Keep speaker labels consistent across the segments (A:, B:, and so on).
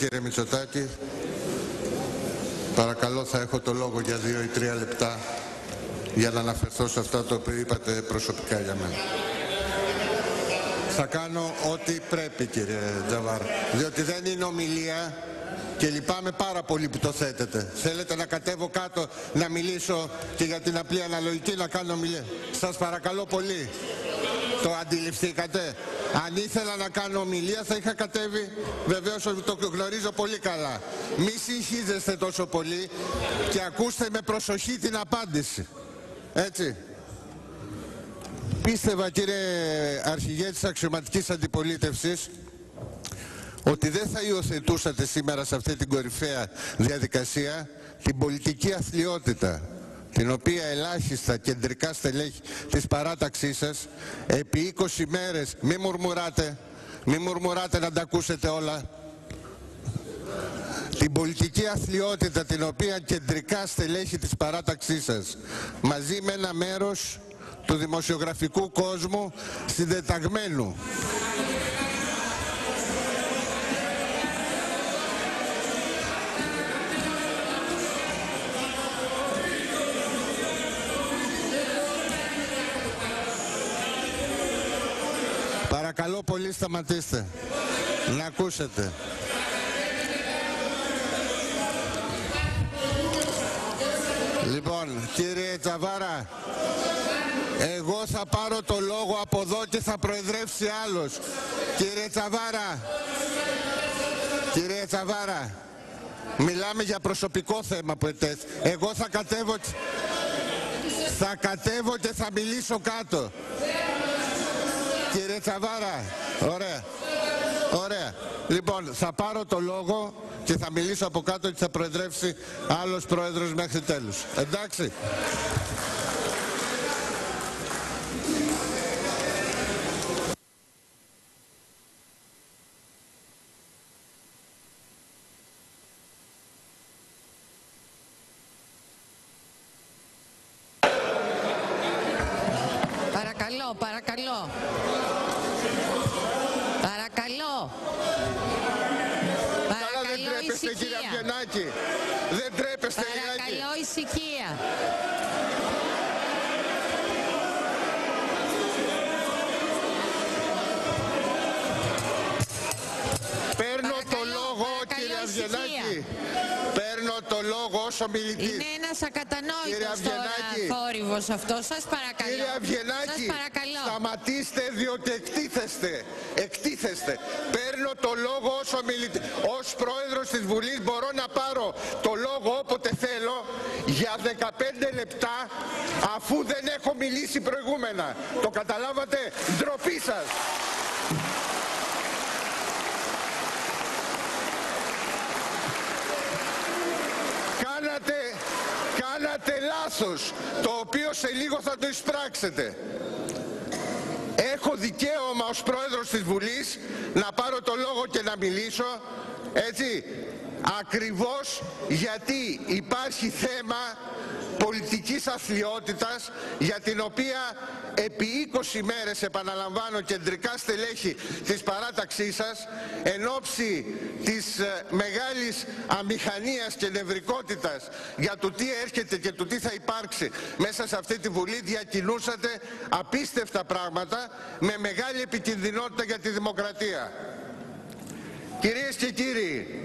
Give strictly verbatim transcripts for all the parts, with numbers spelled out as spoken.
A: κύριε Μητσοτάκη. Παρακαλώ, θα έχω το λόγο για δύο ή τρία λεπτά για να αναφερθώ σε αυτά το οποίο είπατε προσωπικά για μένα. Θα κάνω ό,τι πρέπει, κύριε Τζαβάρα, διότι δεν είναι ομιλία και λυπάμαι πάρα πολύ που το θέτετε. Θέλετε να κατέβω κάτω να μιλήσω και για την απλή αναλογική να κάνω ομιλία? Σας παρακαλώ πολύ. Το αντιληφθήκατε? Αν ήθελα να κάνω ομιλία θα είχα κατέβει, βεβαίως το γνωρίζω πολύ καλά. Μη συγχύζεστε τόσο πολύ και ακούστε με προσοχή την απάντηση. Έτσι. Πίστευα, κύριε Αρχηγέ της Αξιωματικής Αντιπολίτευσης, ότι δεν θα υιοθετούσατε σήμερα σε αυτή την κορυφαία διαδικασία την πολιτική αθλιότητα, την οποία ελάχιστα κεντρικά στελέχη της παράταξής σας επί είκοσι μέρες, μη μουρμουράτε, μη μουρμουράτε να τα ακούσετε όλα, την πολιτική αθλιότητα την οποία κεντρικά στελέχη της παράταξής σας μαζί με ένα μέρος του δημοσιογραφικού κόσμου συντεταγμένου Παρακαλώ πολύ, σταματήστε να ακούσετε. Λοιπόν, κύριε Τζαβάρα, εγώ θα πάρω το λόγο από εδώ και θα προεδρεύσει άλλος. Κύριε Τζαβάρα, κύριε Τζαβάρα, μιλάμε για προσωπικό θέμα που ετέθη. Εγώ θα κατέβω, θα κατέβω και θα μιλήσω κάτω. Κύριε Τσαβάρα, ωραία, ωραία. Λοιπόν, θα πάρω το λόγο και θα μιλήσω από κάτω και θα προεδρεύσει άλλος πρόεδρος μέχρι τέλους. Εντάξει.
B: Παρακαλώ, παρακαλώ. Παρακαλώ.
A: Καλά, δεν τρέπεστε, κύριε Αβγενάκη. Δεν τρέπεστε,
B: παρακαλώ, ησυχία.
A: Παίρνω το λόγο, κύριε Αβγενάκη. Παίρνω το λόγο ως ομιλητής.
B: Είναι ένας ακατανόητος τώρα θόρυβος αυτός. Σας παρακαλώ.
A: Κύριε Αβγενάκη, σταματήστε διότι εκτίθεστε. Εκτίθεστε. Παίρνω το λόγο ως ομιλητής. Ως πρόεδρος της Βουλής μπορώ να πάρω το λόγο όποτε θέλω για δεκαπέντε λεπτά αφού δεν έχω μιλήσει προηγούμενα. Το καταλάβατε? Ντροπή σας. Κάνατε, κάνατε λάθος, το οποίο σε λίγο θα το εισπράξετε. Έχω δικαίωμα ως πρόεδρος της Βουλής να πάρω το λόγο και να μιλήσω, έτσι, ακριβώς γιατί υπάρχει θέμα πολιτικής αθλιότητας, για την οποία επί είκοσι μέρες, επαναλαμβάνω, κεντρικά στελέχη της παράταξής σας, εν ώψη της ε, μεγάλης αμηχανίας και νευρικότητας για το τι έρχεται και το τι θα υπάρξει μέσα σε αυτή τη Βουλή, διακινούσατε απίστευτα πράγματα με μεγάλη επικινδυνότητα για τη δημοκρατία. Κυρίες και κύριοι,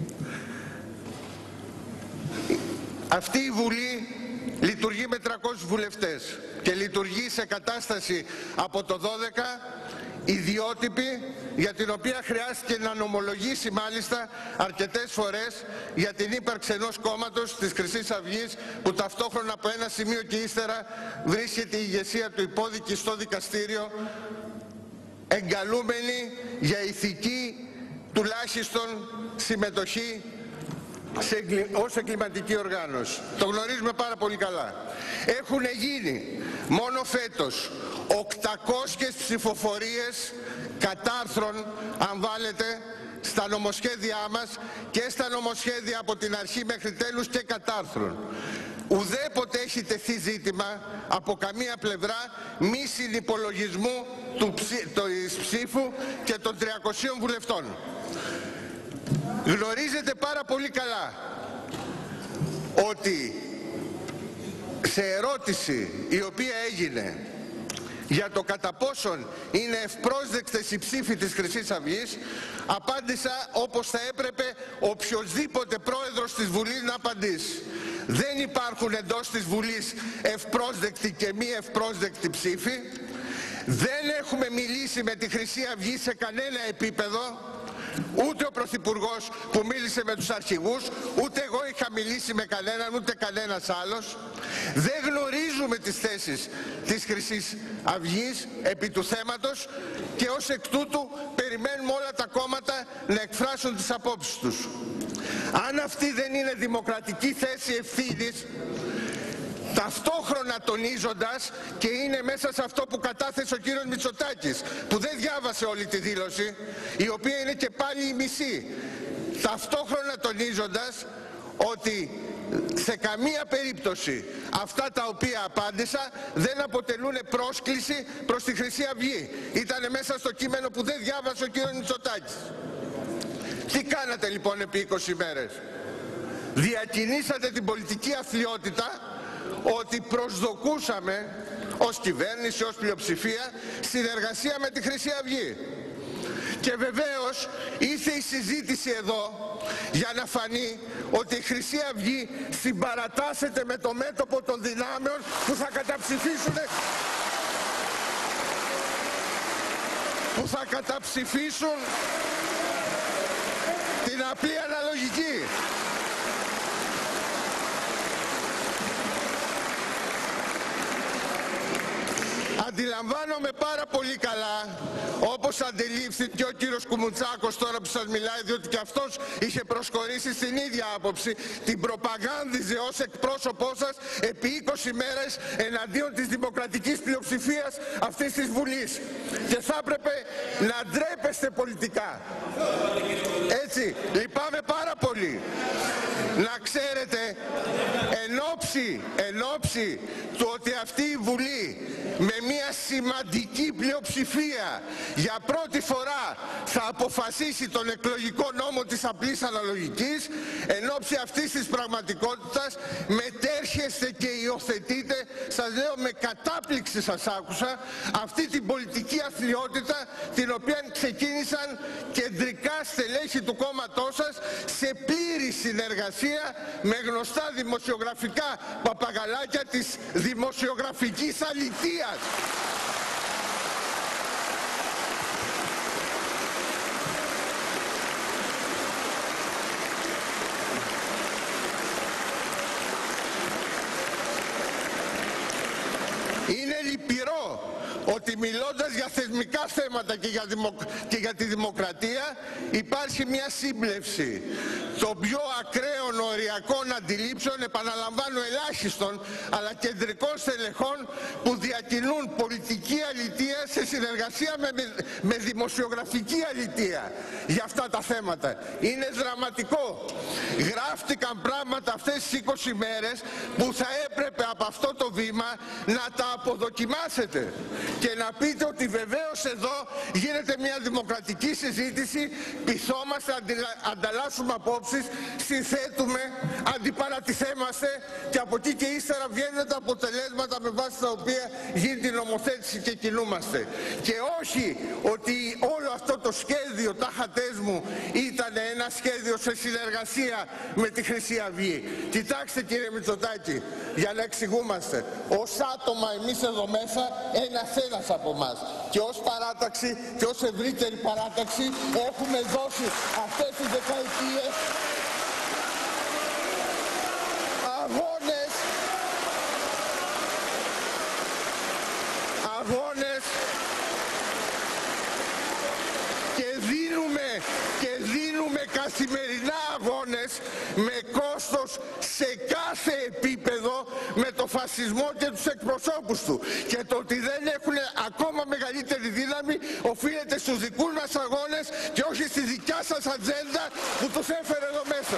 A: αυτή η Βουλή λειτουργεί με τριακόσιους βουλευτές και λειτουργεί σε κατάσταση από το δώδεκα ιδιότυπη, για την οποία χρειάστηκε να νομολογήσει μάλιστα αρκετές φορές για την ύπαρξη ενός κόμματος της Χρυσής Αυγής, που ταυτόχρονα από ένα σημείο και ύστερα βρίσκεται η ηγεσία του υπόδικη στο δικαστήριο, εγκαλούμενη για ηθική τουλάχιστον συμμετοχή σε εγκλη... ως εγκληματική οργάνωση. Το γνωρίζουμε πάρα πολύ καλά. Έχουν γίνει μόνο φέτος οκτακόσιες ψηφοφορίες κατάρθρων, αν βάλετε, στα νομοσχέδιά μας και στα νομοσχέδια από την αρχή μέχρι τέλους και κατάρθρων. Ουδέποτε έχει τεθεί ζήτημα από καμία πλευρά μη συνυπολογισμού του ψη... της ψήφου και των τριακοσίων βουλευτών. Γνωρίζετε πάρα πολύ καλά ότι σε ερώτηση η οποία έγινε για το κατά πόσον είναι ευπρόσδεκτες οι ψήφοι της Χρυσής Αυγής, απάντησα όπως θα έπρεπε οποιοσδήποτε πρόεδρος της Βουλής να απαντήσει. Δεν υπάρχουν εντός της Βουλής ευπρόσδεκτοι και μη ευπρόσδεκτοι ψήφοι. Δεν έχουμε μιλήσει με τη Χρυσή Αυγή σε κανένα επίπεδο. Ούτε ο Πρωθυπουργός που μίλησε με τους αρχηγούς, ούτε εγώ είχα μιλήσει με κανέναν, ούτε κανένας άλλος. Δεν γνωρίζουμε τις θέσεις της Χρυσής Αυγής επί του θέματος και ως εκ τούτου περιμένουμε όλα τα κόμματα να εκφράσουν τις απόψεις τους. Αν αυτή δεν είναι δημοκρατική θέση ευθύνης, ταυτόχρονα τονίζοντας, και είναι μέσα σε αυτό που κατάθεσε ο κύριος Μητσοτάκης, που δεν διάβασε όλη τη δήλωση, η οποία είναι και πάλι η μισή, ταυτόχρονα τονίζοντας ότι σε καμία περίπτωση αυτά τα οποία απάντησα δεν αποτελούν πρόσκληση προς τη Χρυσή Αυγή. Ήτανε μέσα στο κείμενο που δεν διάβασε ο κύριος Μητσοτάκης. Τι κάνατε λοιπόν επί είκοσι μέρες? Διακινήσατε την πολιτική αθλιότητα ότι προσδοκούσαμε ως κυβέρνηση, ως πλειοψηφία, συνεργασία με τη Χρυσή Αυγή. Και βεβαίως ήρθε η συζήτηση εδώ για να φανεί ότι η Χρυσή Αυγή συμπαρατάσσεται με το μέτωπο των δυνάμεων που θα καταψηφίσουν που θα καταψηφίσουν την απλή αναλογική. Αντιλαμβάνομαι πάρα πολύ καλά, όπως αντιλήφθη και ο κύριος Κουμουτσάκος τώρα που σας μιλάει, διότι και αυτός είχε προσχωρήσει στην ίδια άποψη, την προπαγάνδιζε ως εκπρόσωπός σας επί είκοσι μέρες εναντίον της δημοκρατικής πλειοψηφίας αυτής της Βουλής. Και θα έπρεπε να ντρέπεστε πολιτικά. Έτσι, λυπάμαι πάρα πολύ. Να ξέρετε, εν όψη, εν όψη του ότι αυτή η Βουλή με μια σημαντική πλειοψηφία για πρώτη φορά θα αποφασίσει τον εκλογικό νόμο της απλής αναλογικής, εν όψη αυτής της πραγματικότητας μετέρχεστε και υιοθετείτε, σας λέω με κατάπληξη σας άκουσα, αυτή την πολιτική αθλιότητα την οποία ξεκίνησαν κεντρικά στελέχη του κόμματός σας σε πλήρη συνεργασία με γνωστά δημοσιογραφικά παπαγαλάκια της δημοσιογραφικής αλητείας. Είναι λυπηρό ότι μιλώντας για θεσμικά θέματα και για, δημο... και για τη δημοκρατία υπάρχει μια σύμπλευση των πιο ακραίων οριακών αντιλήψεων, επαναλαμβάνω ελάχιστον, αλλά κεντρικών στελεχών που διακινούν πολιτική αλητεία σε συνεργασία με, με δημοσιογραφική αλητεία για αυτά τα θέματα. Είναι δραματικό. Γράφτηκαν πράγματα αυτές τις είκοσι μέρες που θα έπρεπε από αυτό το βήμα να τα αποδοκιμάσετε και να πείτε ότι βεβαίως εδώ γίνεται μια δημοκρατική συζήτηση, πειθόμαστε, ανταλλάσσουμε απόψεις, συνθέτουμε, αντιπαρατηθέμαστε και από εκεί και ύστερα βγαίνουν τα αποτελέσματα με βάση τα οποία γίνεται η νομοθέτηση και κινούμαστε. Και όχι ότι όλο αυτό το σχέδιο τάχατές μου ήταν ένα σχέδιο σε συνεργασία με τη Χρυσή Αυγή. Κοιτάξτε κύριε Μητσοτάκη, για να εξηγούμαστε, ως άτομα εμείς εδώ μέσα ένας ένας από εμάς και ως παράταξη και ως ευρύτερη παράταξη έχουμε δώσει αυτές τις δεκαετίες αγώνες αγώνες και δίνουμε και δίνουμε καθημερινά αγώνες με κόστος σε κάθε επίπεδο με το φασισμό και τους εκπροσώπους του. Και το ότι δεν έχουν ακόμα μεγαλύτερη δύναμη οφείλεται στους δικούς μας αγώνες και όχι στη δικιά σας ατζέντα που τους έφερε εδώ μέσα.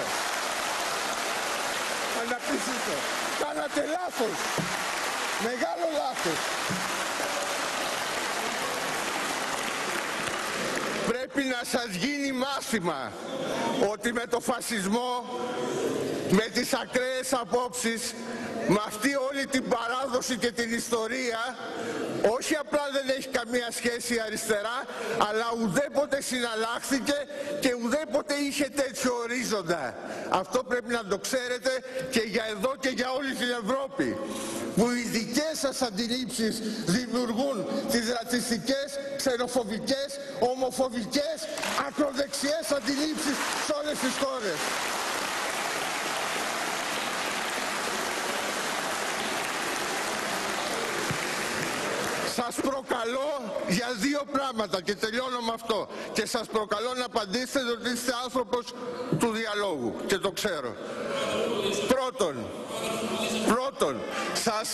A: Αναπτύσσετε. Κάνατε λάθος. Μεγάλο λάθος. Πρέπει πρέπει να σας γίνει μάθημα ότι με το φασισμό, με τις ακραίες απόψεις, με αυτή όλη την παράδοση και την ιστορία, όχι απλά δεν έχει καμία σχέση η αριστερά, αλλά ουδέποτε συναλλάχθηκε και ουδέποτε είχε τέτοιο ορίζοντα. Αυτό πρέπει να το ξέρετε και για εδώ και για όλη την Ευρώπη, που οι δικές σας αντιλήψεις δημιουργούν τις ρατσιστικές, ξενοφοβικές, ομοφοβικές, ακροδεξιές αντιλήψεις σε όλες τις χώρες. Σας προκαλώ για δύο πράγματα και τελειώνω με αυτό. Και σας προκαλώ να απαντήσετε ότι είστε άνθρωπος του διαλόγου και το ξέρω. Πρώτον, πρώτον, σας...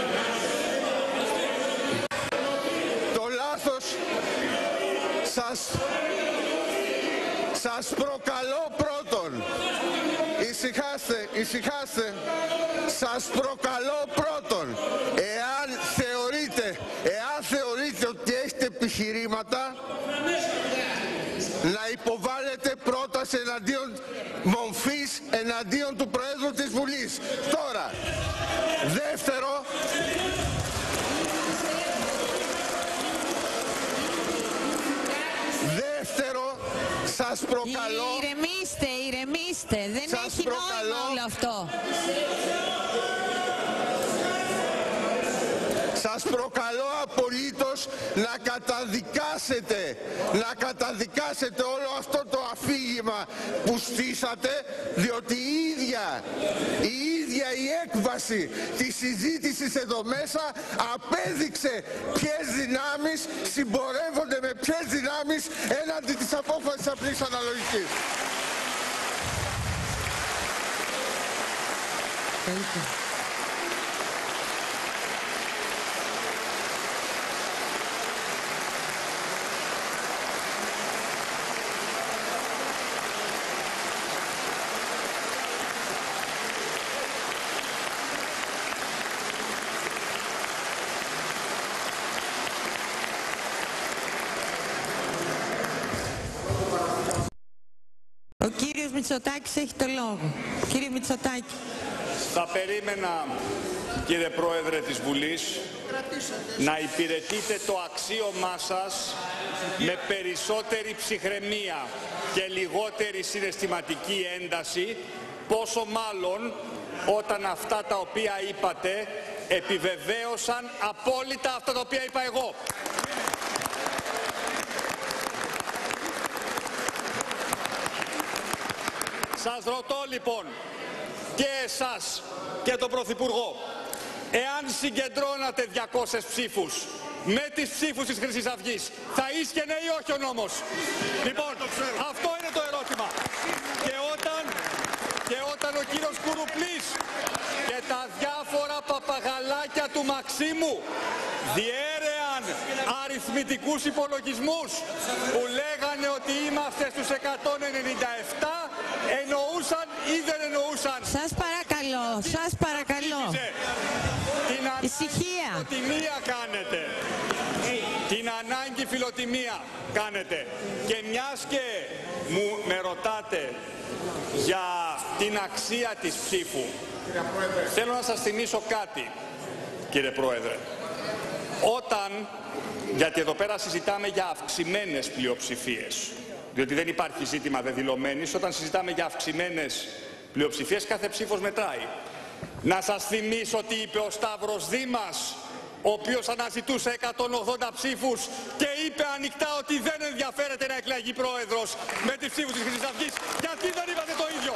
A: Το λάθος... Σας... Σας προκαλώ πρώτον. Ησυχάστε, ησυχάστε. Σας προκαλώ πρώτον. Εάν θεωρείτε, εάν θεωρείτε ότι έχετε επιχειρήματα, να υποβάλλετε πρόταση εναντίον μομφής, εναντίον του Προέδρου της Βουλής. Τώρα, δεύτερο, δεύτερο, σας προκαλώ...
B: Ηρεμήστε, ηρεμήστε, δεν
A: σας
B: έχει
A: προκαλώ,
B: νόημα όλο αυτό.
A: Σας προκαλώ απολύτως να καταδικάσετε, να καταδικάσετε όλο αυτό το αφήγημα που στήσατε, διότι η ίδια, η ίδια η έκβαση της συζήτησης εδώ μέσα απέδειξε ποιες δυνάμεις συμπορεύονται με ποιες δυνάμεις έναντι της απόφασης απλής αναλογικής.
B: Ο κύριος Μητσοτάκης έχει το λόγο. Κύριε Μητσοτάκη.
C: Θα περίμενα, κύριε Πρόεδρε της Βουλής, να υπηρετείτε το αξίωμά σας με περισσότερη ψυχραιμία και λιγότερη συναισθηματική ένταση, πόσο μάλλον όταν αυτά τα οποία είπατε επιβεβαίωσαν απόλυτα αυτά τα οποία είπα εγώ. Σας ρωτώ λοιπόν και εσάς και τον Πρωθυπουργό, εάν συγκεντρώνατε διακόσιες ψήφους με τις ψήφους της Χρυσής Αυγής, θα ίσχαινε ή όχι ο νόμος? Λοιπόν, αυτό είναι το ερώτημα. Και όταν, και όταν ο κύριος Κουρουπλής και τα διάφορα παπαγαλάκια του Μαξίμου διέρεαν αριθμητικούς υπολογισμούς που λέγανε ότι είμαστε στους εκατόν ενενήντα επτά, εννοούσαν ή δεν εννοούσαν?
B: Σας παρακαλώ, σας παρακαλώ.
C: Την
B: ησυχία.
C: Φιλοτιμία κάνετε. Την ανάγκη φιλοτιμία κάνετε. Και μιας και μου με ρωτάτε για την αξία της ψήφου, θέλω να σας θυμίσω κάτι, κύριε Πρόεδρε. Όταν, γιατί εδώ πέρα συζητάμε για αυξημένες πλειοψηφίες, διότι δεν υπάρχει ζήτημα δεδηλωμένης, όταν συζητάμε για αυξημένες πλειοψηφίες, κάθε ψήφος μετράει. Να σας θυμίσω τι είπε ο Σταύρος Δήμας, ο οποίος αναζητούσε εκατόν ογδόντα ψήφους και είπε ανοιχτά ότι δεν ενδιαφέρεται να εκλεγεί πρόεδρος με τις ψήφους της Χρυσής Αυγής. Γιατί δεν είπατε το ίδιο?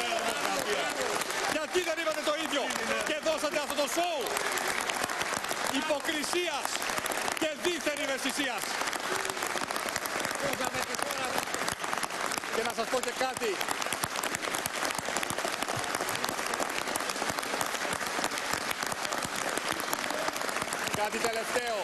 C: Γιατί δεν είπατε το ίδιο? Και δώσατε αυτό το σοου υποκρισίας και δίθεν ευαισθησίας. Και να σας πω και κάτι. Κάτι τελευταίο.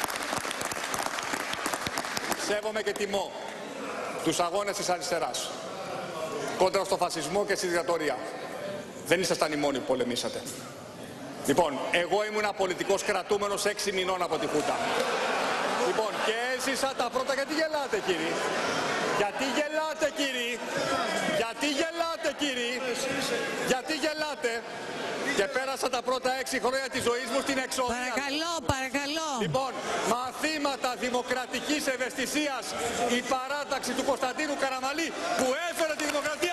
C: Σέβομαι και τιμώ τους αγώνες της αριστεράς κόντρα στο φασισμό και στη δικτατορία. Δεν ήσασταν οι μόνοι που πολεμήσατε. Λοιπόν, εγώ ήμουν πολιτικός κρατούμενος έξι μηνών από τη Χούντα. Λοιπόν, και έζησα τα πρώτα... Γιατί γελάτε, κύριοι? Γιατί γελάτε κύριοι, γιατί γελάτε κύριοι, γιατί γελάτε. Και πέρασα τα πρώτα έξι χρόνια της ζωής μου στην εξοδία.
B: Παρακαλώ, παρακαλώ.
C: Λοιπόν, μαθήματα δημοκρατικής ευαισθησίας, η παράταξη του Κωνσταντίνου Καραμανλή που έφερε τη δημοκρατία.